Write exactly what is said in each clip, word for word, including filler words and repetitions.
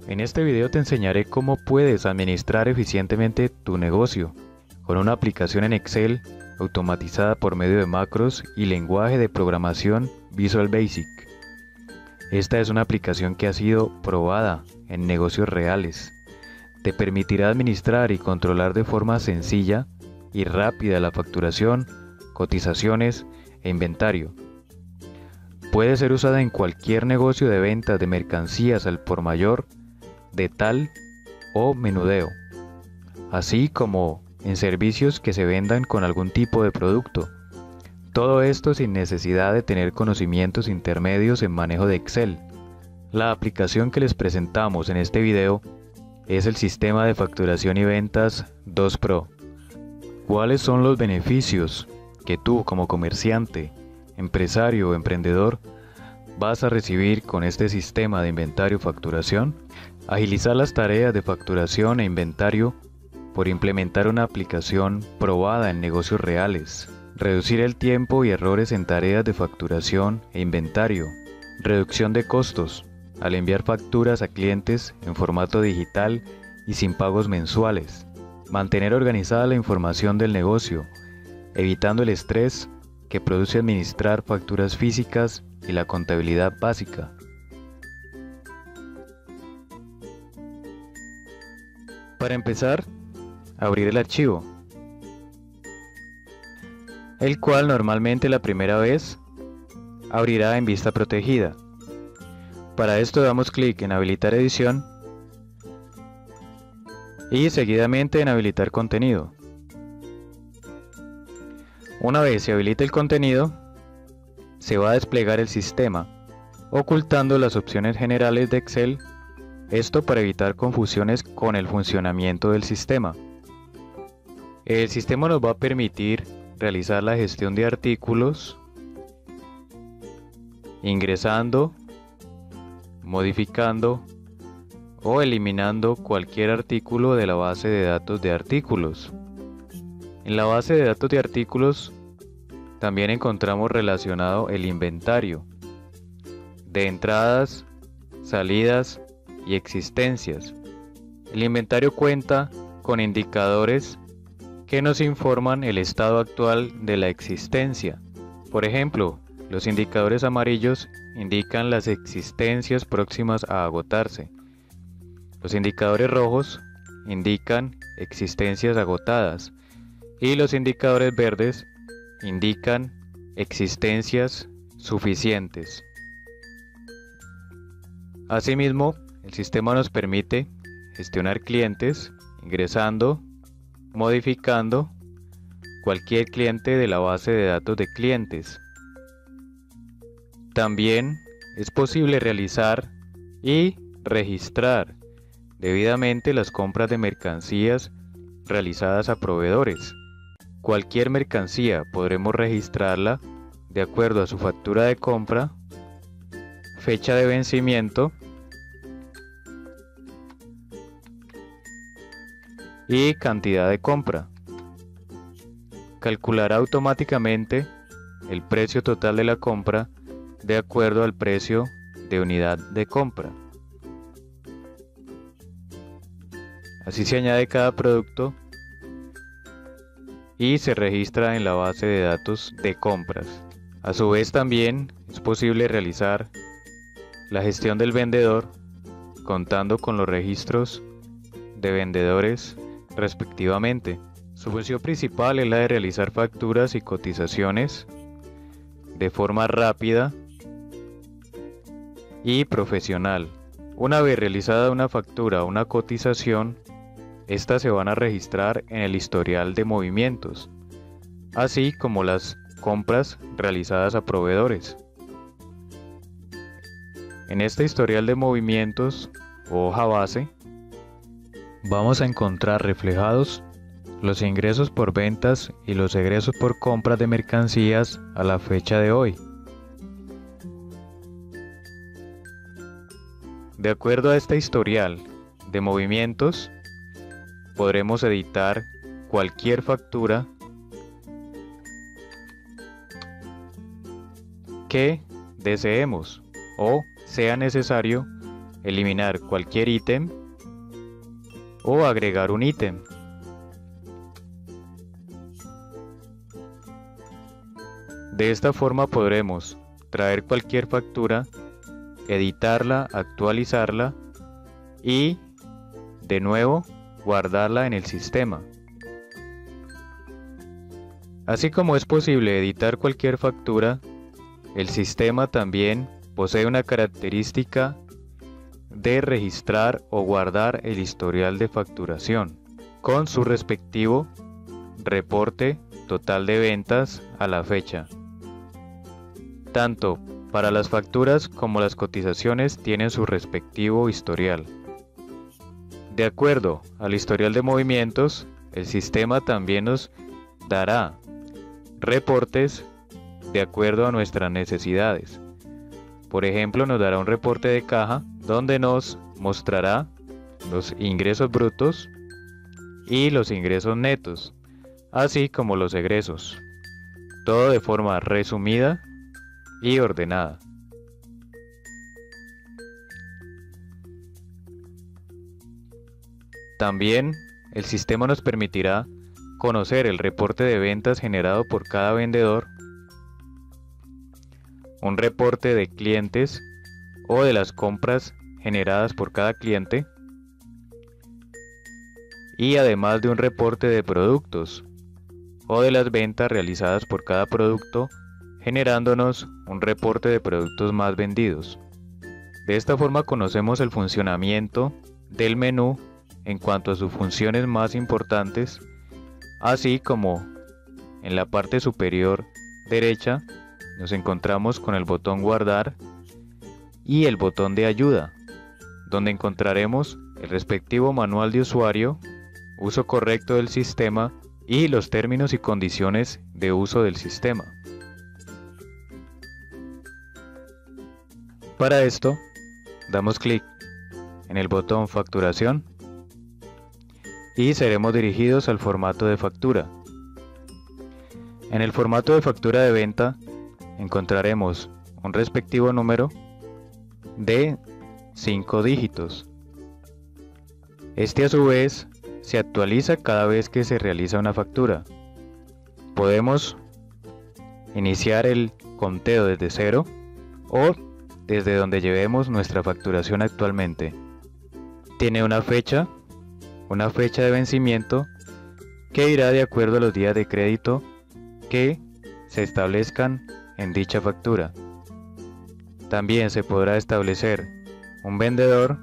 En este video te enseñaré cómo puedes administrar eficientemente tu negocio con una aplicación en Excel automatizada por medio de macros y lenguaje de programación Visual Basic. Esta es una aplicación que ha sido probada en negocios reales. Te permitirá administrar y controlar de forma sencilla y rápida la facturación, cotizaciones e inventario. Puede ser usada en cualquier negocio de ventas de mercancías al por mayor, de tal o menudeo, así como en servicios que se vendan con algún tipo de producto. Todo esto sin necesidad de tener conocimientos intermedios en manejo de Excel. La aplicación que les presentamos en este video es el sistema de facturación y ventas dos Pro. ¿Cuáles son los beneficios que tú como comerciante, empresario o emprendedor vas a recibir con este sistema de inventario y facturación? Agilizar las tareas de facturación e inventario por implementar una aplicación probada en negocios reales. Reducir el tiempo y errores en tareas de facturación e inventario. Reducción de costos al enviar facturas a clientes en formato digital y sin pagos mensuales. Mantener organizada la información del negocio, evitando el estrés que produce administrar facturas físicas y la contabilidad básica. Para empezar, abrir el archivo, el cual normalmente la primera vez abrirá en vista protegida. Para esto damos clic en habilitar edición y seguidamente en habilitar contenido. Una vez se habilite el contenido, se va a desplegar el sistema, ocultando las opciones generales de Excel, esto para evitar confusiones con el funcionamiento del sistema. El sistema nos va a permitir realizar la gestión de artículos, ingresando, modificando o eliminando cualquier artículo de la base de datos de artículos. En la base de datos de artículos también encontramos relacionado el inventario de entradas, salidas y existencias. El inventario cuenta con indicadores que nos informan el estado actual de la existencia. Por ejemplo, los indicadores amarillos indican las existencias próximas a agotarse. Los indicadores rojos indican existencias agotadas y los indicadores verdes indican existencias suficientes. Asimismo, el sistema nos permite gestionar clientes ingresando, modificando cualquier cliente de la base de datos de clientes. También es posible realizar y registrar debidamente las compras de mercancías realizadas a proveedores. Cualquier mercancía podremos registrarla de acuerdo a su factura de compra, fecha de vencimiento y cantidad de compra. Calculará automáticamente el precio total de la compra de acuerdo al precio de unidad de compra. Así se añade cada producto y se registra en la base de datos de compras. A su vez también es posible realizar la gestión del vendedor contando con los registros de vendedores respectivamente. Su función principal es la de realizar facturas y cotizaciones de forma rápida y profesional. Una vez realizada una factura o una cotización, estas se van a registrar en el historial de movimientos, así como las compras realizadas a proveedores. En este historial de movimientos o hoja base, vamos a encontrar reflejados los ingresos por ventas y los egresos por compras de mercancías a la fecha de hoy. De acuerdo a este historial de movimientos, podremos editar cualquier factura que deseemos o sea necesario eliminar cualquier ítem o agregar un ítem. De esta forma podremos traer cualquier factura, editarla, actualizarla y de nuevo guardarla en el sistema. Así como es posible editar cualquier factura, el sistema también posee una característica de registrar o guardar el historial de facturación con su respectivo reporte total de ventas a la fecha. Tanto para las facturas como las cotizaciones tienen su respectivo historial. De acuerdo al historial de movimientos, el sistema también nos dará reportes de acuerdo a nuestras necesidades. Por ejemplo, nos dará un reporte de caja donde nos mostrará los ingresos brutos y los ingresos netos, así como los egresos, todo de forma resumida y ordenada. También el sistema nos permitirá conocer el reporte de ventas generado por cada vendedor, un reporte de clientes o de las compras generadas por cada cliente, y además de un reporte de productos o de las ventas realizadas por cada producto, generándonos un reporte de productos más vendidos. De esta forma conocemos el funcionamiento del menú en cuanto a sus funciones más importantes, así como en la parte superior derecha nos encontramos con el botón guardar y el botón de ayuda, donde encontraremos el respectivo manual de usuario, uso correcto del sistema y los términos y condiciones de uso del sistema. Para esto, damos clic en el botón facturación y seremos dirigidos al formato de factura. En el formato de factura de venta encontraremos un respectivo número de cinco dígitos. Este a su vez se actualiza cada vez que se realiza una factura. Podemos iniciar el conteo desde cero o desde donde llevemos nuestra facturación actualmente. Tiene una fecha, una fecha de vencimiento que irá de acuerdo a los días de crédito que se establezcan en dicha factura. También se podrá establecer un vendedor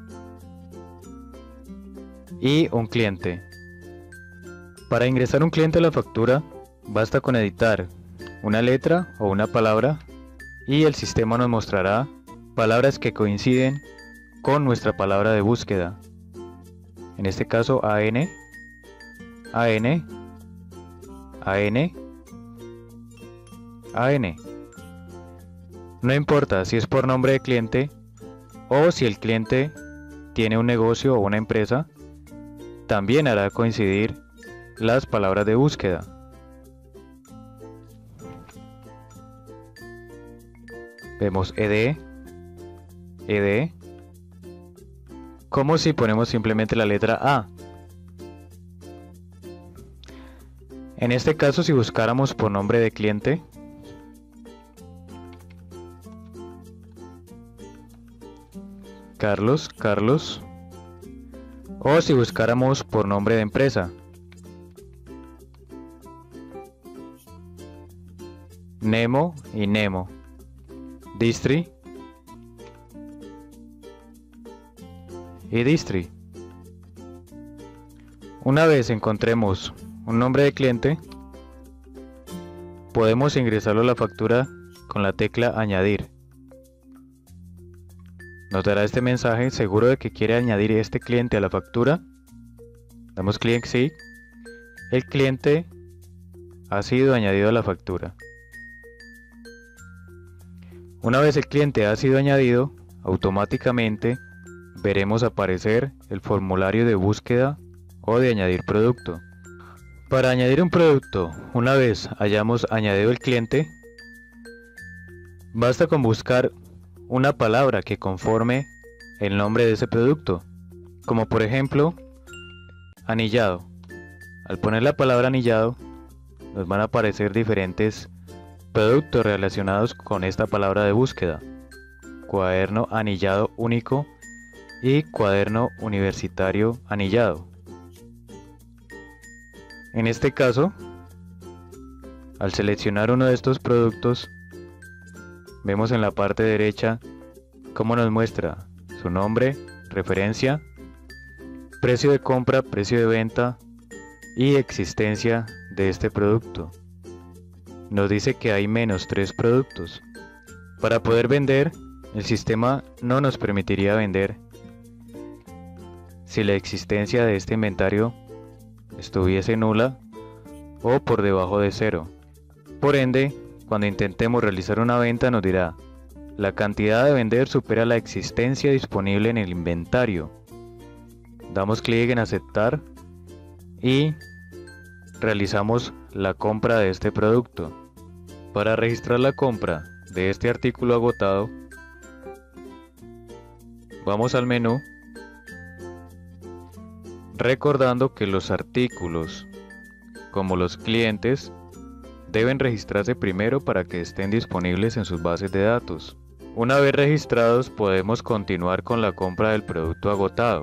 y un cliente. Para ingresar un cliente a la factura, basta con editar una letra o una palabra y el sistema nos mostrará palabras que coinciden con nuestra palabra de búsqueda. En este caso A N, A N, A N, A N. No importa si es por nombre de cliente o si el cliente tiene un negocio o una empresa, también hará coincidir las palabras de búsqueda. Vemos E D, E D, como si ponemos simplemente la letra A. En este caso, si buscáramos por nombre de cliente, Carlos, Carlos, o si buscáramos por nombre de empresa, Nemo y Nemo, Distri y Distri. Una vez encontremos un nombre de cliente, podemos ingresarlo a la factura con la tecla añadir. Nos dará este mensaje seguro de que quiere añadir este cliente a la factura. Damos clic en sí. El cliente ha sido añadido a la factura. Una vez el cliente ha sido añadido, automáticamente veremos aparecer el formulario de búsqueda o de añadir producto. Para añadir un producto, una vez hayamos añadido el cliente, basta con buscar una palabra que conforme el nombre de ese producto, como por ejemplo, anillado. Al poner la palabra anillado, nos van a aparecer diferentes productos relacionados con esta palabra de búsqueda: cuaderno anillado único y cuaderno universitario anillado. En este caso, al seleccionar uno de estos productos, vemos en la parte derecha cómo nos muestra su nombre, referencia, precio de compra, precio de venta y existencia de este producto. Nos dice que hay menos tres productos. Para poder vender, el sistema no nos permitiría vender si la existencia de este inventario estuviese nula o por debajo de cero. Por ende, cuando intentemos realizar una venta nos dirá: la cantidad de vender supera la existencia disponible en el inventario. Damos clic en aceptar y realizamos la compra de este producto. Para registrar la compra de este artículo agotado, vamos al menú, recordando que los artículos, como los clientes, deben registrarse primero para que estén disponibles en sus bases de datos. Una vez registrados, podemos continuar con la compra del producto agotado.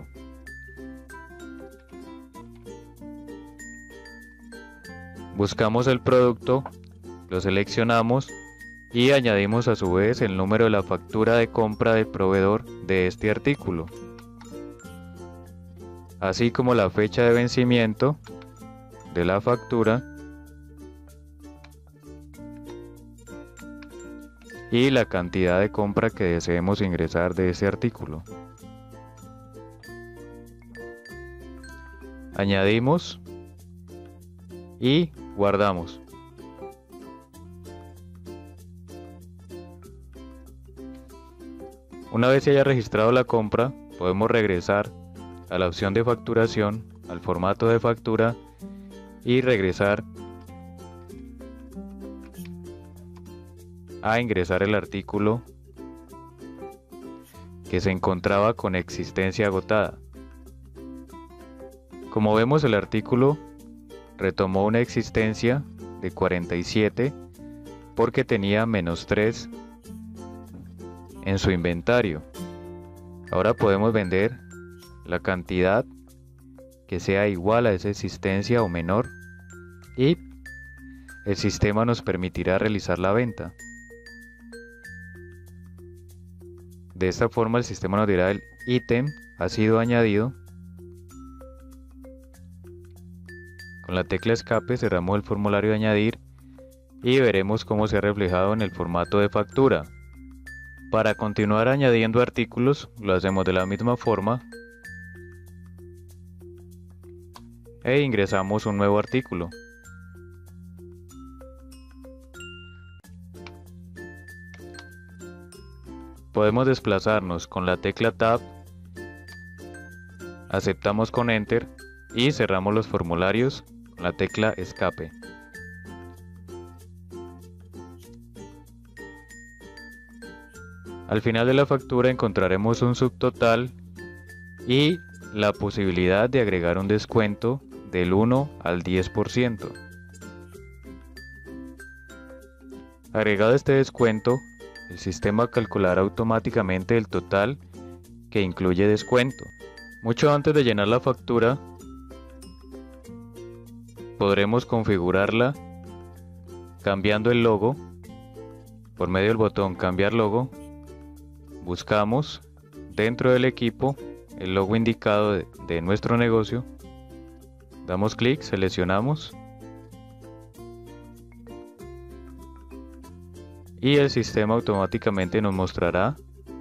Buscamos el producto, lo seleccionamos y añadimos a su vez el número de la factura de compra del proveedor de este artículo, así como la fecha de vencimiento de la factura y la cantidad de compra que deseemos ingresar de ese artículo. Añadimos y guardamos. Una vez se haya registrado la compra, podemos regresar a la opción de facturación, al formato de factura y regresar a ingresar el artículo que se encontraba con existencia agotada. Como vemos, el artículo retomó una existencia de cuarenta y siete porque tenía menos tres en su inventario. Ahora podemos vender la cantidad que sea igual a esa existencia o menor y el sistema nos permitirá realizar la venta. De esta forma el sistema nos dirá: el ítem ha sido añadido. Con la tecla escape cerramos el formulario de añadir y veremos cómo se ha reflejado en el formato de factura. Para continuar añadiendo artículos, lo hacemos de la misma forma e ingresamos un nuevo artículo. Podemos desplazarnos con la tecla Tab, aceptamos con Enter y cerramos los formularios con la tecla Escape. Al final de la factura encontraremos un subtotal y la posibilidad de agregar un descuento del uno al diez por ciento. Agregado este descuento, el sistema calculará automáticamente el total que incluye descuento. Mucho antes de llenar la factura, podremos configurarla cambiando el logo por medio del botón Cambiar logo. Buscamos dentro del equipo el logo indicado de, de nuestro negocio, damos clic, seleccionamos y el sistema automáticamente nos mostrará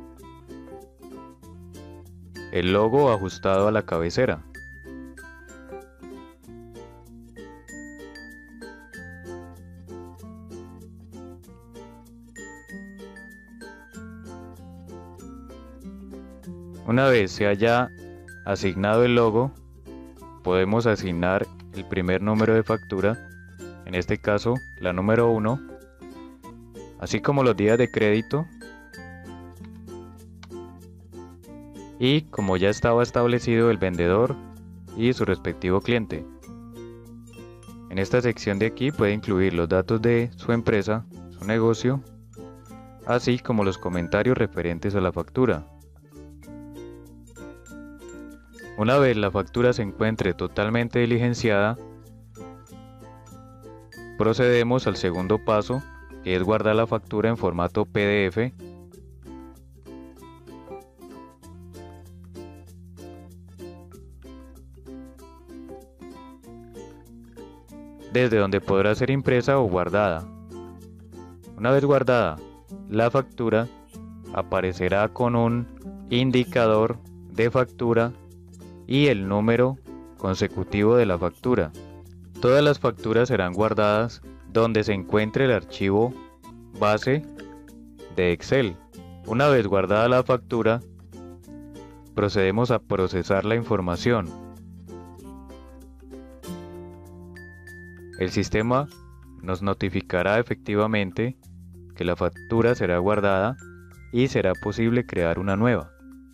el logo ajustado a la cabecera. Una vez se haya asignado el logo, podemos asignar el primer número de factura, en este caso la número uno, así como los días de crédito y como ya estaba establecido el vendedor y su respectivo cliente. En esta sección de aquí puede incluir los datos de su empresa, su negocio, así como los comentarios referentes a la factura. Una vez la factura se encuentre totalmente diligenciada, procedemos al segundo paso, que es guardar la factura en formato P D F. Desde donde podrá ser impresa o guardada. Una vez guardada, la factura aparecerá con un indicador de factura y el número consecutivo de la factura. Todas las facturas serán guardadas donde se encuentre el archivo base de Excel. Una vez guardada la factura, procedemos a procesar la información. El sistema nos notificará efectivamente que la factura será guardada y será posible crear una nueva.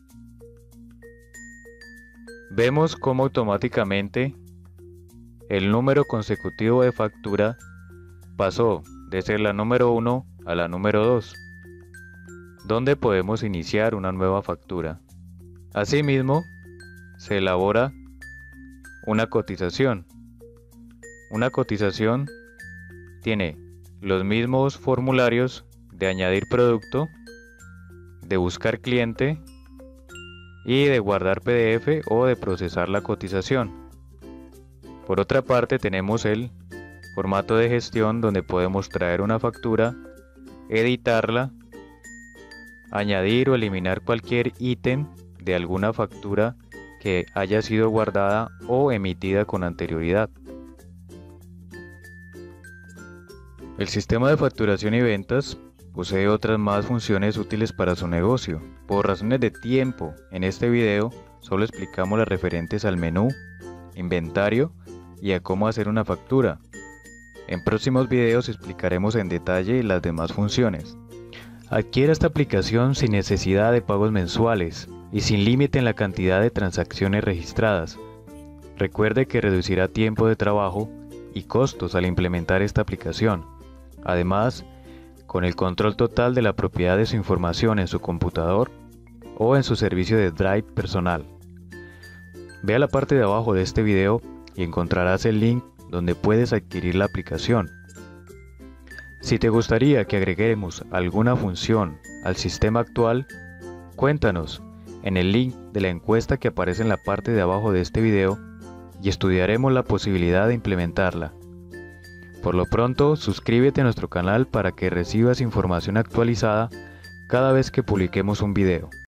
Vemos cómo automáticamente el número consecutivo de factura pasó de ser la número uno a la número dos, donde podemos iniciar una nueva factura. Asimismo, se elabora una cotización. Una cotización tiene los mismos formularios de añadir producto, de buscar cliente y de guardar P D F o de procesar la cotización. Por otra parte, tenemos el formato de gestión, donde podemos traer una factura, editarla, añadir o eliminar cualquier ítem de alguna factura que haya sido guardada o emitida con anterioridad. El sistema de facturación y ventas posee otras más funciones útiles para su negocio. Por razones de tiempo, en este video solo explicamos las referentes al menú, inventario y a cómo hacer una factura. En próximos videos explicaremos en detalle las demás funciones. Adquiera esta aplicación sin necesidad de pagos mensuales y sin límite en la cantidad de transacciones registradas. Recuerde que reducirá tiempo de trabajo y costos al implementar esta aplicación. Además, con el control total de la propiedad de su información en su computador o en su servicio de Drive personal. Ve a la parte de abajo de este video y encontrarás el link donde puedes adquirir la aplicación. Si te gustaría que agreguemos alguna función al sistema actual, cuéntanos en el link de la encuesta que aparece en la parte de abajo de este video y estudiaremos la posibilidad de implementarla. Por lo pronto, suscríbete a nuestro canal para que recibas información actualizada cada vez que publiquemos un video.